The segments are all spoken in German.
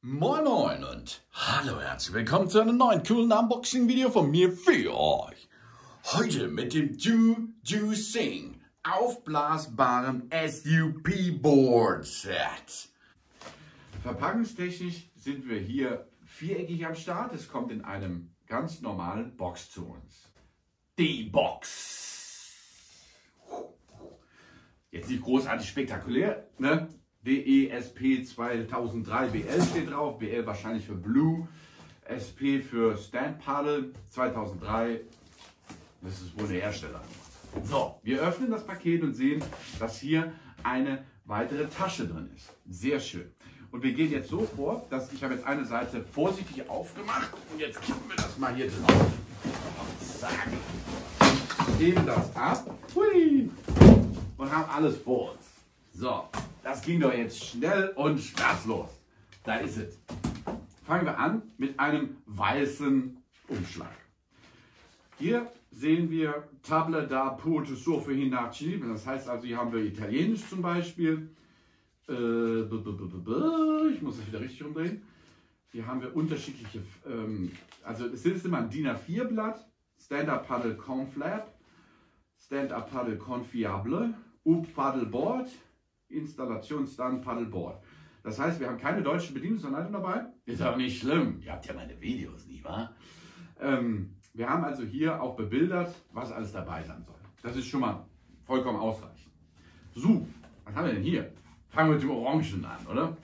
Moin Moin und hallo, herzlich willkommen zu einem neuen coolen Unboxing-Video von mir für euch. Heute mit dem Do-Do-Sing aufblasbaren SUP-Board-Set. Verpackungstechnisch sind wir hier viereckig am Start. Es kommt in einem ganz normalen Box zu uns. Die Box. Jetzt nicht großartig spektakulär, ne? DESP 2003 BL steht drauf, BL wahrscheinlich für Blue, SP für Stand Paddle 2003, das ist wohl der Hersteller. So, wir öffnen das Paket und sehen, dass hier eine weitere Tasche drin ist. Sehr schön. Und wir gehen jetzt so vor, dass ich habe jetzt eine Seite vorsichtig aufgemacht und jetzt kippen wir das mal hier drauf. Zack. Heben das ab. Hui. Und haben alles vor uns. So, das ging doch jetzt schnell und schmerzlos. Da ist es. Fangen wir an mit einem weißen Umschlag. Hier sehen wir Table da Porto Soffe Hinacci. Das heißt also, hier haben wir Italienisch zum Beispiel. Ich muss es wieder richtig umdrehen. Hier haben wir unterschiedliche, also es ist immer ein DIN A4 Blatt. Stand-Up Paddle Conflap, Stand-Up Paddle Confiable, Up Paddleboard, Installation Stand Paddleboard. Das heißt, wir haben keine deutsche Bedienungsanleitung dabei. Ist aber nicht schlimm. Ihr habt ja meine Videos, nicht wahr? Wir haben also hier auch bebildert, was alles dabei sein soll. Das ist schon mal vollkommen ausreichend. So, was haben wir denn hier? Fangen wir mit dem Orangen an, oder?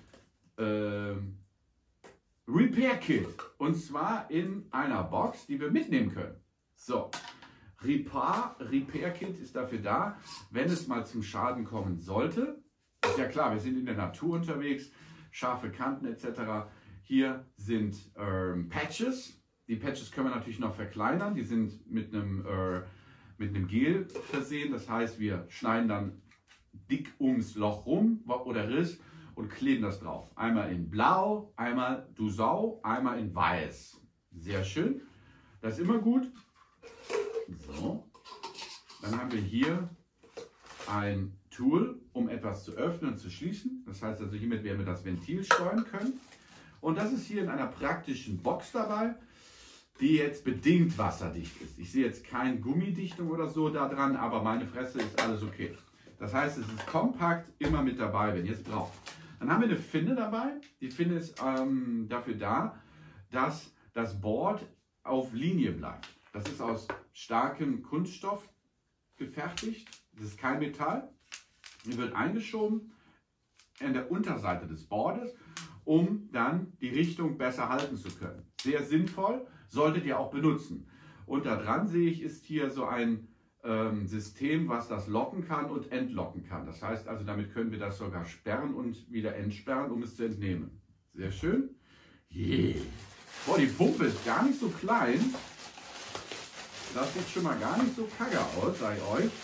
Repair Kit. Und zwar in einer Box, die wir mitnehmen können. So. Repair Kit ist dafür da, wenn es mal zum Schaden kommen sollte. Ist ja klar, wir sind in der Natur unterwegs, scharfe Kanten etc. Hier sind Patches. Die Patches können wir natürlich noch verkleinern. Die sind mit einem Gel versehen. Das heißt, wir schneiden dann dick ums Loch rum oder Riss und kleben das drauf. Einmal in Blau, einmal Du Sau, einmal in Weiß. Sehr schön. Das ist immer gut. So, dann haben wir hier ein Tool, um etwas zu öffnen und zu schließen. Das heißt also, hiermit werden wir das Ventil steuern können. Und das ist hier in einer praktischen Box dabei, die jetzt bedingt wasserdicht ist. Ich sehe jetzt keine Gummidichtung oder so da dran, aber meine Fresse ist alles okay. Das heißt, es ist kompakt, immer mit dabei, wenn ihr es braucht. Dann haben wir eine Finne dabei. Die Finne ist dafür da, dass das Board auf Linie bleibt. Das ist aus starkem Kunststoff gefertigt. Das ist kein Metall. Die wird eingeschoben an der Unterseite des Boards, um dann die Richtung besser halten zu können. Sehr sinnvoll, solltet ihr auch benutzen. Und da dran sehe ich, ist hier so ein System, was das locken kann und entlocken kann. Das heißt also, damit können wir das sogar sperren und wieder entsperren, um es zu entnehmen. Sehr schön. Yeah. Boah, die Pumpe ist gar nicht so klein. Das sieht schon mal gar nicht so kacke aus, sage ich euch.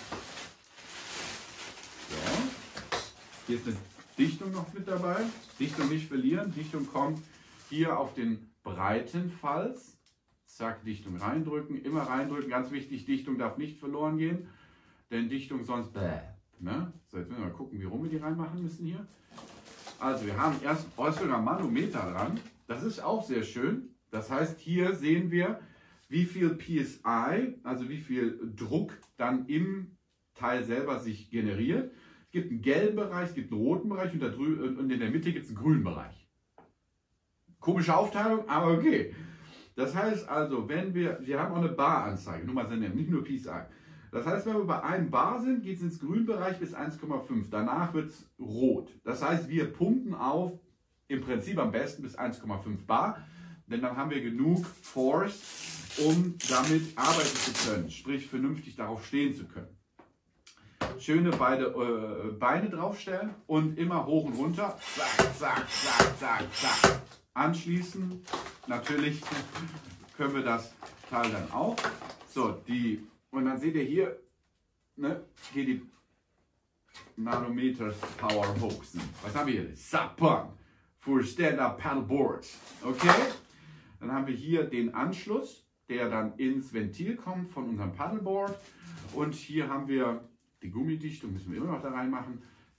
So. Hier ist eine Dichtung noch mit dabei. Dichtung nicht verlieren. Dichtung kommt hier auf den breiten Falz. Zack, Dichtung reindrücken. Immer reindrücken. Ganz wichtig, Dichtung darf nicht verloren gehen. Denn Dichtung sonst bäh. Ne? So, jetzt müssen wir mal gucken, wie rum wir die reinmachen müssen hier. Also wir haben erst äußerer Manometer dran. Das ist auch sehr schön. Das heißt, hier sehen wir, wie viel PSI, also wie viel Druck dann im Teil selber sich generiert. Es gibt einen gelben Bereich, es gibt einen roten Bereich und in der Mitte gibt es einen grünen Bereich. Komische Aufteilung, aber okay. Das heißt also, wenn wir haben auch eine Bar-Anzeige, nur mal so nennen, nicht nur PSI. Das heißt, wenn wir bei einem Bar sind, geht es ins Grünbereich bis 1,5. Danach wird es rot. Das heißt, wir pumpen auf, im Prinzip am besten bis 1,5 Bar. Denn dann haben wir genug Force, um damit arbeiten zu können, sprich vernünftig darauf stehen zu können. Schöne beide Beine draufstellen und immer hoch und runter. Zack, zack, zack, zack, zack. Anschließen, natürlich können wir das Teil dann auch. So, und dann seht ihr hier, ne, hier die Nanometers Power Hooks. Was haben wir hier? Sappan für Stand-Up Paddleboards. Okay? Dann haben wir hier den Anschluss, der dann ins Ventil kommt von unserem Paddleboard. Und hier haben wir die Gummidichtung, müssen wir immer noch da reinmachen.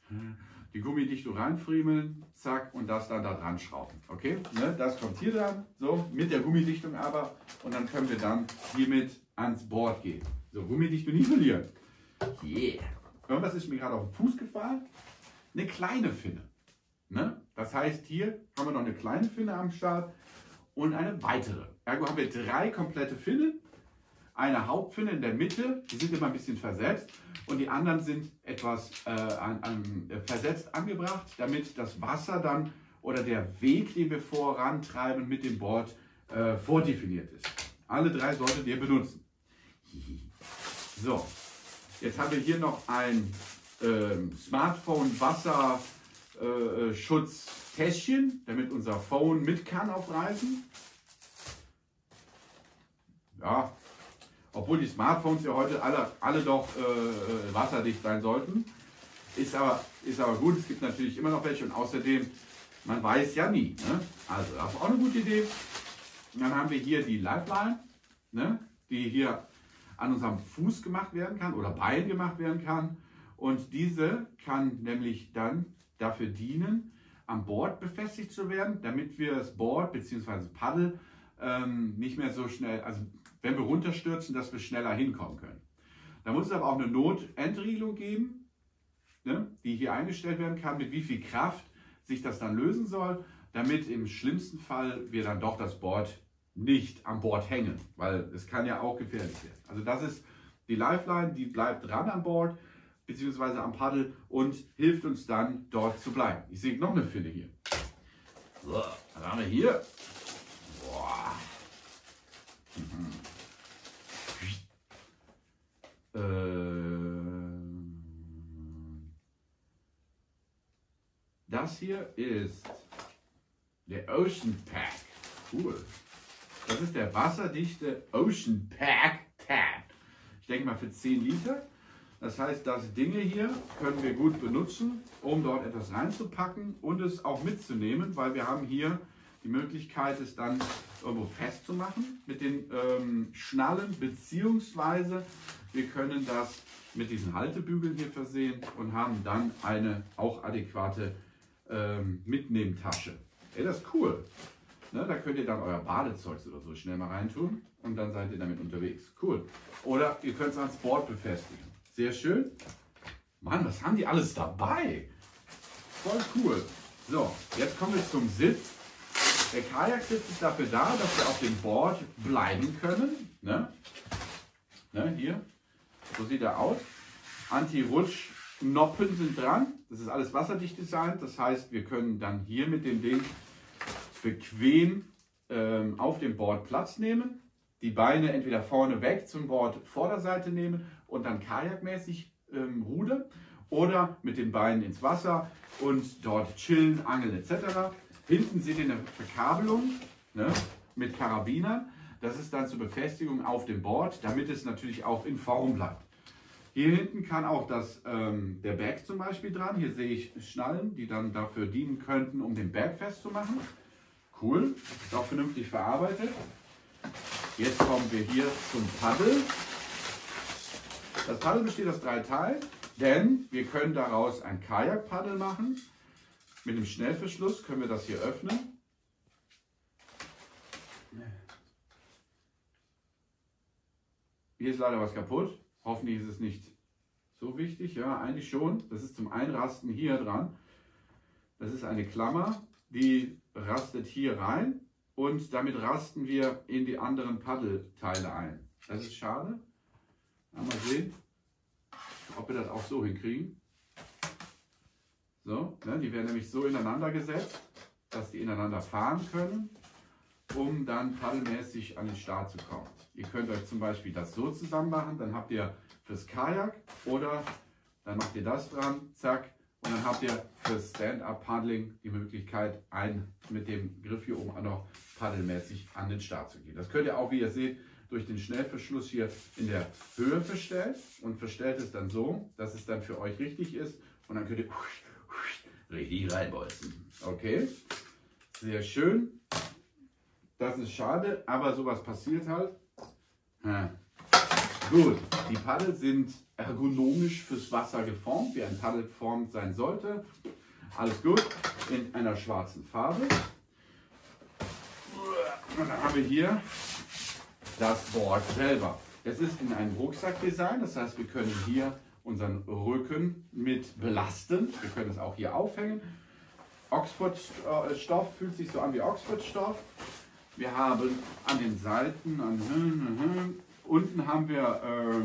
Die Gummidichtung reinfriemeln, zack, und das dann da dran schrauben. Okay, ne, das kommt hier dann, so, mit der Gummidichtung aber. Und dann können wir dann hiermit ans Board gehen. So, Gummidichtung nicht verlieren. Yeah. Irgendwas ist mir gerade auf den Fuß gefallen. Eine kleine Finne. Ne? Das heißt, hier haben wir noch eine kleine Finne am Start und eine weitere. Ergo haben wir 3 komplette Finnen. Eine Hauptfinne in der Mitte, die sind immer ein bisschen versetzt und die anderen sind etwas versetzt angebracht, damit das Wasser dann oder der Weg, den wir vorantreiben mit dem Board, vordefiniert ist. Alle 3 solltet ihr benutzen. So, jetzt haben wir hier noch ein Smartphone-Wasserschutztäschchen, damit unser Phone mit kann auf Reisen. Ja, obwohl die Smartphones ja heute alle doch wasserdicht sein sollten. Ist aber gut, es gibt natürlich immer noch welche und außerdem, man weiß ja nie. Ne? Also das ist auch eine gute Idee. Und dann haben wir hier die Lifeline, ne? Die hier an unserem Fuß gemacht werden kann oder Bein gemacht werden kann. Und diese kann nämlich dann dafür dienen, am Board befestigt zu werden, damit wir das Board bzw. Paddel nicht mehr so schnell, also wenn wir runterstürzen, dass wir schneller hinkommen können. Da muss es aber auch eine Notentriegelung geben, ne, die hier eingestellt werden kann, mit wie viel Kraft sich das dann lösen soll, damit im schlimmsten Fall wir dann doch das Board nicht am Board hängen, weil es kann ja auch gefährlich werden. Also das ist die Lifeline, die bleibt dran am Board bzw. am Paddel und hilft uns dann dort zu bleiben. Ich sehe noch eine Finne hier. So, was haben wir hier? Boah. Das hier ist der Ocean Pack. Cool. Das ist der wasserdichte Ocean Pack Tab. Ich denke mal für 10 Liter. Das heißt, das Ding hier können wir gut benutzen, um dort etwas reinzupacken und es auch mitzunehmen, weil wir haben hier die Möglichkeit, es dann irgendwo festzumachen mit den Schnallen, beziehungsweise wir können das mit diesen Haltebügeln hier versehen und haben dann eine auch adäquate Mitnehmtasche. Ey, das ist cool. Ne, da könnt ihr dann euer Badezeugs oder so schnell mal reintun und dann seid ihr damit unterwegs. Cool. Oder ihr könnt es ans Board befestigen. Sehr schön. Mann, was haben die alles dabei? Voll cool. So, jetzt kommen wir zum Sitz. Der Kajaksitz ist dafür da, dass wir auf dem Board bleiben können. Ne? Ne, hier. So sieht er aus. Anti-Rutsch-Noppen sind dran. Das ist alles wasserdicht designt. Das heißt, wir können dann hier mit dem Ding bequem auf dem Board Platz nehmen. Die Beine entweder vorne weg zum Board Vorderseite nehmen und dann kajakmäßig rudern oder mit den Beinen ins Wasser und dort chillen, angeln etc. Hinten seht ihr eine Verkabelung, ne, mit Karabinern. Das ist dann zur Befestigung auf dem Board, damit es natürlich auch in Form bleibt. Hier hinten kann auch der Bag zum Beispiel dran. Hier sehe ich Schnallen, die dann dafür dienen könnten, um den Bag festzumachen. Cool, ist auch vernünftig verarbeitet. Jetzt kommen wir hier zum Paddel. Das Paddel besteht aus 3 Teilen, denn wir können daraus ein Kajakpaddel machen. Mit dem Schnellverschluss können wir das hier öffnen. Hier ist leider was kaputt. Hoffentlich ist es nicht so wichtig. Ja, eigentlich schon. Das ist zum Einrasten hier dran. Das ist eine Klammer, die rastet hier rein. Und damit rasten wir in die anderen Paddelteile ein. Das ist schade. Mal sehen, ob wir das auch so hinkriegen. So, ne, die werden nämlich so ineinander gesetzt, dass die ineinander fahren können, um dann paddelmäßig an den Start zu kommen. Ihr könnt euch zum Beispiel das so zusammen machen, dann habt ihr fürs Kajak oder dann macht ihr das dran, zack. Und dann habt ihr für Stand-Up-Paddling die Möglichkeit, mit dem Griff hier oben auch noch paddelmäßig an den Start zu gehen. Das könnt ihr auch, wie ihr seht, durch den Schnellverschluss hier in der Höhe verstellen und verstellt es dann so, dass es dann für euch richtig ist. Und dann könnt ihr richtig reinbolzen. Okay, sehr schön. Das ist schade, aber sowas passiert halt. Gut, die Paddel sind ergonomisch fürs Wasser geformt, wie ein Paddel geformt sein sollte. Alles gut, in einer schwarzen Farbe. Und dann haben wir hier das Board selber. Es ist in einem Rucksackdesign, das heißt, wir können hier unseren Rücken mit belasten. Wir können es auch hier aufhängen. Oxford-Stoff fühlt sich so an wie Oxford-Stoff. Wir haben an den Seiten, unten haben wir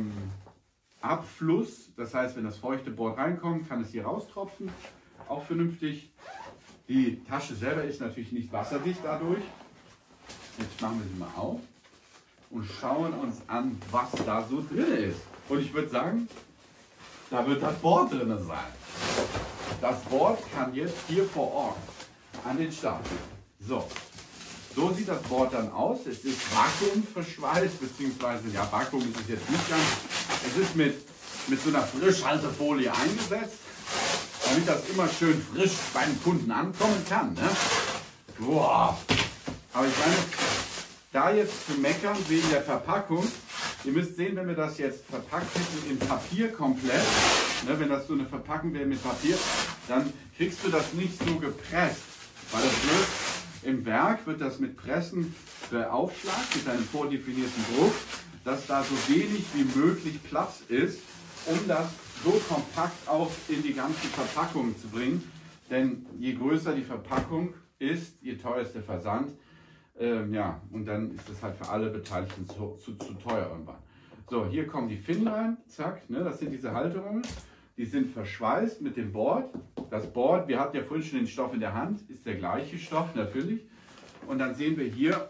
Abfluss. Das heißt, wenn das feuchte Board reinkommt, kann es hier raustropfen. Auch vernünftig. Die Tasche selber ist natürlich nicht wasserdicht dadurch. Jetzt machen wir sie mal auf und schauen uns an, was da so drin ist. Und ich würde sagen, da wird das Board drin sein. Das Board kann jetzt hier vor Ort an den Start gehen. So sieht das Board dann aus. Es ist vakuumverschweißt, beziehungsweise, ja, Vakuum ist es jetzt nicht ganz. Es ist mit so einer Frischhaltefolie eingesetzt, damit das immer schön frisch beim Kunden ankommen kann. Ne? Boah. Aber ich meine, da jetzt zu meckern wegen der Verpackung, ihr müsst sehen, wenn wir das jetzt verpackt hätten in Papier komplett, ne, wenn das so eine Verpackung wäre mit Papier, dann kriegst du das nicht so gepresst. Weil das wird im Werk, wird das mit Pressen beaufschlagt, mit einem vordefinierten Druck, dass da so wenig wie möglich Platz ist, um das so kompakt auch in die ganze Verpackung zu bringen. Denn je größer die Verpackung ist, je teuer ist der Versand. Ja, und dann ist es halt für alle Beteiligten zu teuer irgendwann. So, hier kommen die Finnen rein, zack, ne, das sind diese Halterungen, die sind verschweißt mit dem Board. Das Board, wir hatten ja vorhin schon den Stoff in der Hand, ist der gleiche Stoff natürlich. Und dann sehen wir hier,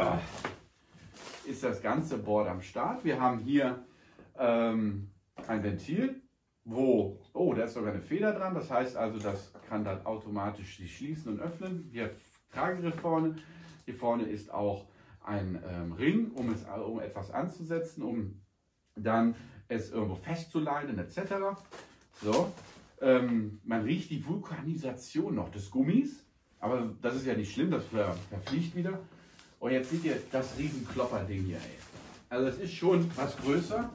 ist das ganze Board am Start. Wir haben hier ein Ventil, wo, da ist sogar eine Feder dran, das heißt also, das kann dann automatisch sich schließen und öffnen. Hier Tragegriff vorne. Hier vorne ist auch ein Ring, um etwas anzusetzen, um dann es irgendwo festzuleihen etc. So, man riecht die Vulkanisation noch des Gummis, aber das ist ja nicht schlimm, das verfliegt wieder. Und jetzt seht ihr das riesen Klopper-Ding hier. Ey. Also das ist schon was größer.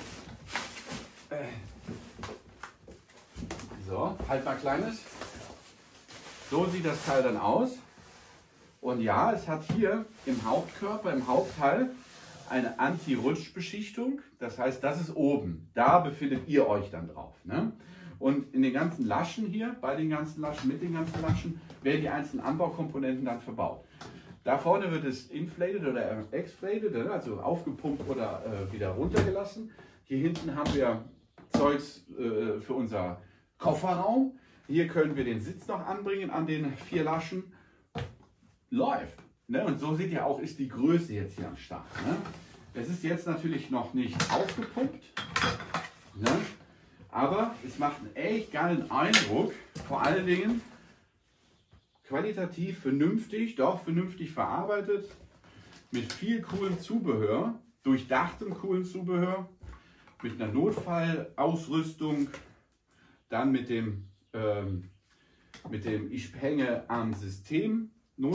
So, halt mal Kleines. So sieht das Teil dann aus. Und ja, es hat hier im Hauptkörper, im Hauptteil, eine Anti-Rutsch-Beschichtung. Das heißt, das ist oben. Da befindet ihr euch dann drauf. Ne? Und in den ganzen Laschen hier, bei den ganzen Laschen, mit den ganzen Laschen, werden die einzelnen Anbaukomponenten dann verbaut. Da vorne wird es inflated oder exflated, also aufgepumpt oder wieder runtergelassen. Hier hinten haben wir Zeugs für unser Kofferraum. Hier können wir den Sitz noch anbringen an den 4 Laschen. Läuft. Ne? Und so seht ihr auch, ist die Größe jetzt hier am Start. Ne? Es ist jetzt natürlich noch nicht aufgepumpt, ne? Aber es macht einen echt geilen Eindruck. Vor allen Dingen qualitativ vernünftig, doch vernünftig verarbeitet, mit viel coolem Zubehör, durchdachtem coolen Zubehör, mit einer Notfallausrüstung, dann mit dem ich hänge am System.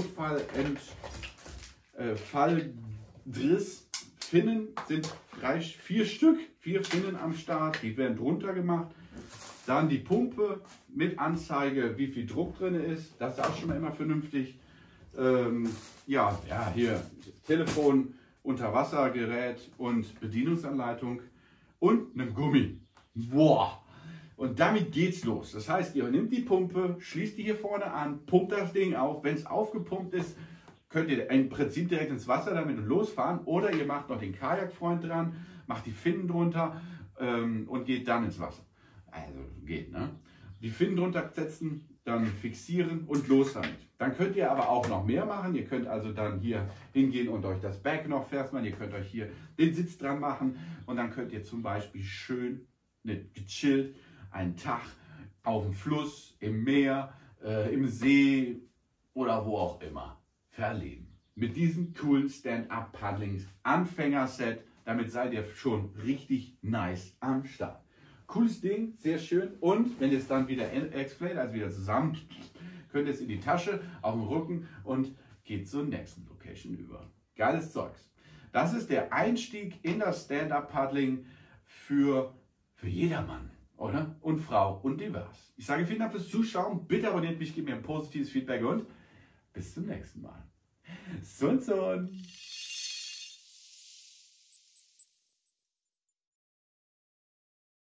Falldriss. Finnen sind 4 Stück, 4 Finnen am Start, die werden drunter gemacht. Dann die Pumpe mit Anzeige, wie viel Druck drin ist, das ist auch schon mal immer vernünftig. Ja, hier Telefon, Unterwassergerät und Bedienungsanleitung und einem Gummi. Boah! Und damit geht's los. Das heißt, ihr nehmt die Pumpe, schließt die hier vorne an, pumpt das Ding auf. Wenn es aufgepumpt ist, könnt ihr im Prinzip direkt ins Wasser damit losfahren. Oder ihr macht noch den Kajakfreund dran, macht die Finnen drunter und geht dann ins Wasser. Also geht, ne? Die Finnen drunter setzen, dann fixieren und los damit. Dann könnt ihr aber auch noch mehr machen. Ihr könnt also dann hier hingehen und euch das Back noch festmachen. Ihr könnt euch hier den Sitz dran machen. Und dann könnt ihr zum Beispiel schön gechillt einen Tag auf dem Fluss, im Meer, im See oder wo auch immer verleben. Mit diesem coolen Stand-Up-Paddling-Anfänger-Set, damit seid ihr schon richtig nice am Start. Cooles Ding, sehr schön. Und wenn ihr es dann wieder exflate, also wieder zusammen, könnt ihr es in die Tasche, auf den Rücken und geht zur nächsten Location über. Geiles Zeugs. Das ist der Einstieg in das Stand-Up-Paddling für jedermann, oder? Und Frau und divers. Ich sage vielen Dank fürs Zuschauen. Bitte abonniert mich, gebt mir ein positives Feedback und bis zum nächsten Mal. Sun Sun!